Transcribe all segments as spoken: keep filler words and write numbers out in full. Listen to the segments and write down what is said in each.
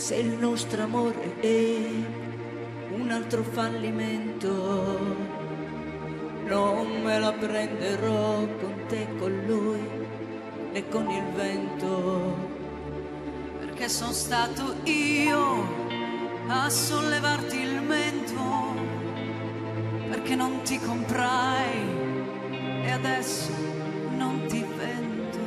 se il nostro amore è un altro fallimento, non me la prenderò con te, con lui, né con il vento, perché sono stato io a sollevarti il mento, perché non ti comprai e adesso non ti vendo.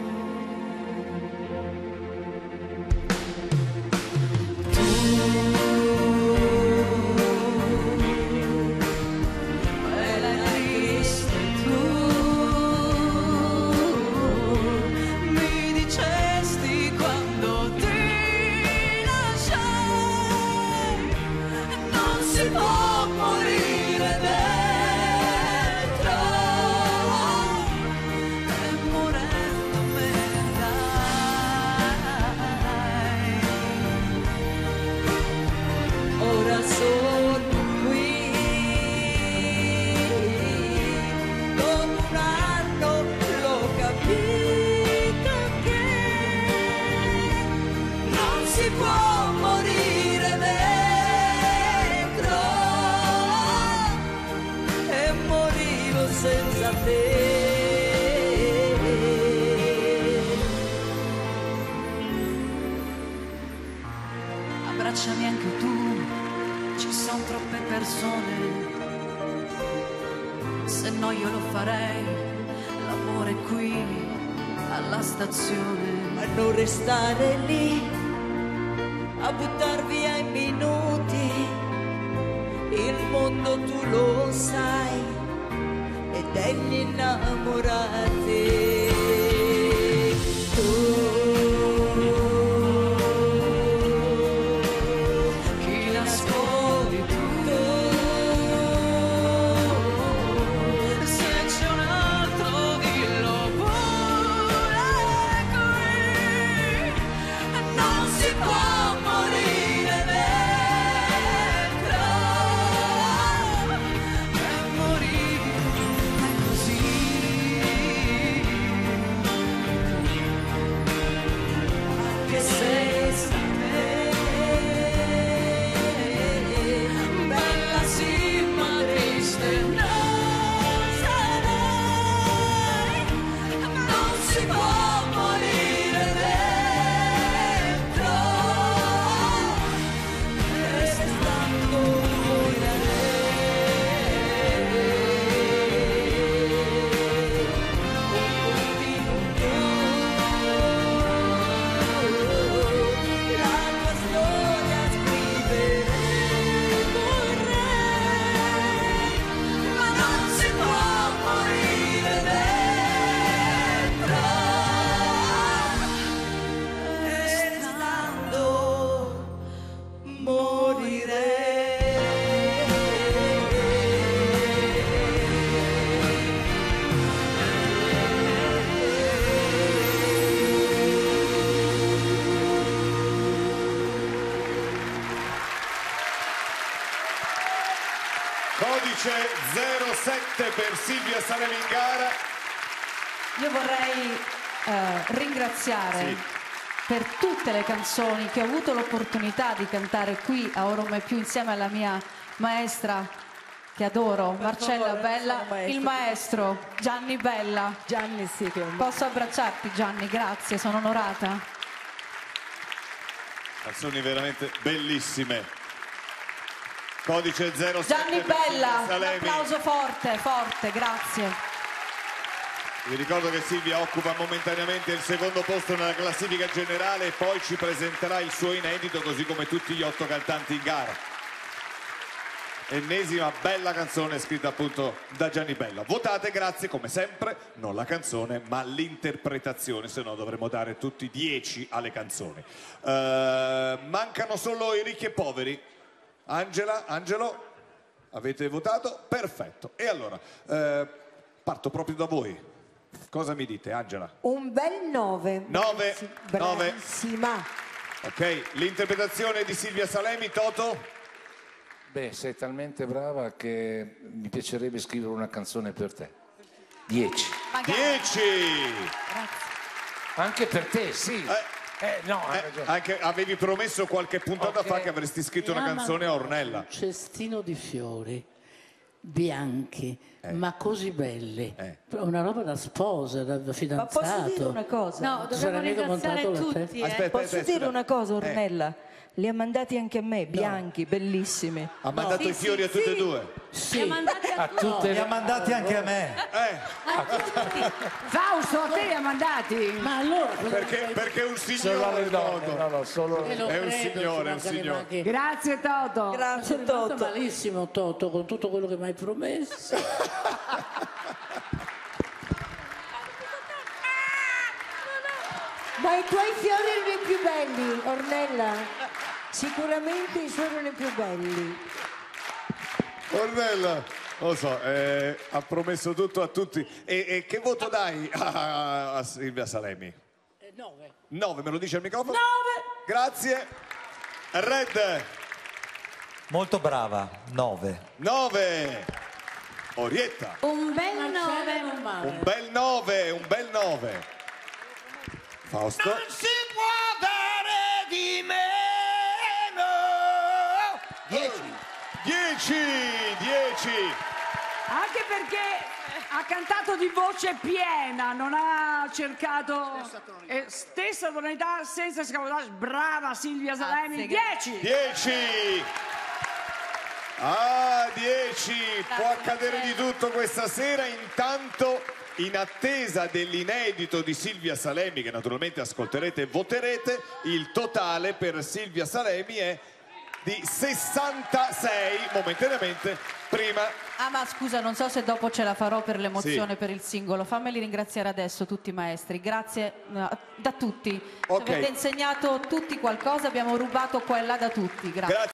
Abbracciami anche tu, ci sono troppe persone, se no io lo farei, l'amore qui alla stazione. A non restare lì, a buttar via i minuti, il mondo tu lo sai, e degli innamorati. Tu Codice zero sette per Silvia Salemi in gara. Io vorrei eh, ringraziare sì. per tutte le canzoni che ho avuto l'opportunità di cantare qui a Oro Mai Più insieme alla mia maestra che adoro, per Marcella favore, Bella, maestro. Il maestro Gianni Bella. Gianni sì che... Posso abbracciarti Gianni? Grazie, sono onorata. Canzoni veramente bellissime. Codice zero sette Gianni Bella, un applauso forte, forte, grazie. Vi ricordo che Silvia occupa momentaneamente il secondo posto nella classifica generale e poi ci presenterà il suo inedito, così come tutti gli otto cantanti in gara. Ennesima bella canzone scritta appunto da Gianni Bella. Votate, grazie, come sempre, non la canzone ma l'interpretazione, se no dovremmo dare tutti dieci alle canzoni. Uh, mancano solo i ricchi e poveri. Angela, Angelo, avete votato? Perfetto. E allora, eh, parto proprio da voi. Cosa mi dite, Angela? Un bel nove. nove. Bravissima. Ok, l'interpretazione di Silvia Salemi, Toto? Beh, sei talmente brava che mi piacerebbe scrivere una canzone per te. dieci. dieci! Anche per te, sì. Eh. Eh, no, hai Eh, ragione. anche avevi promesso qualche puntata Ok. fa che avresti scritto una Mi canzone a amano Ornella. un cestino di fiori bianchi, ma così belli. Eh. Una roba da sposa, da da Ma fidanzato. posso dire una cosa? No, Ti sarà dobbiamo mica ringraziare montato la tutti. testa? eh. Aspetta, Posso aspetta, dire una cosa, Eh. Ornella? Li ha mandati anche a me, bianchi, bellissimi. Ha mandato Sì, i fiori sì, a tutte e sì. due. Sì. Li ha mandati a A tutte Li ha le... mandati anche a me. Eh, Fausto, a te li ha mandati. Ma allora cosa perché, fai? perché è un Solo signore alle donne, Toto. no, no, solo... Eh, lo è un credo, signore, è un ci mancherebbe signore. anche- Grazie Toto. Ma Grazie sei rimasto Toto. malissimo Toto con tutto quello che mi hai promesso. Ma i tuoi fiori erano i più belli, Ornella. Sicuramente i suoi erano i più belli. Ornella, lo so, eh, ha promesso tutto a tutti. E, e che voto dai a, a Silvia Salemi? Eh, nove. nove, me lo dice al microfono? nove. Grazie. Red, Molto brava, nove. nove. Orietta, Un bel Marcella nove. non male. un bel nove, un bel nove. Fausto, si può dare di meno! dieci. dieci, dieci. Anche perché ha cantato di voce piena, non ha cercato eh, stessa tonalità senza scavolare. Brava Silvia Salemi, Grazie, dieci. dieci. Ah, dieci. Può accadere di tutto questa sera. Intanto, in attesa dell'inedito di Silvia Salemi, che naturalmente ascolterete e voterete, il totale per Silvia Salemi è di sessantasei momentaneamente. Prima Ah, ma scusa, non so se dopo ce la farò per l'emozione, Sì. per il singolo. Fammeli ringraziare adesso tutti i maestri. Grazie eh, da tutti. Ci Ok. avete insegnato tutti qualcosa, abbiamo rubato qua e là da tutti. Grazie. grazie.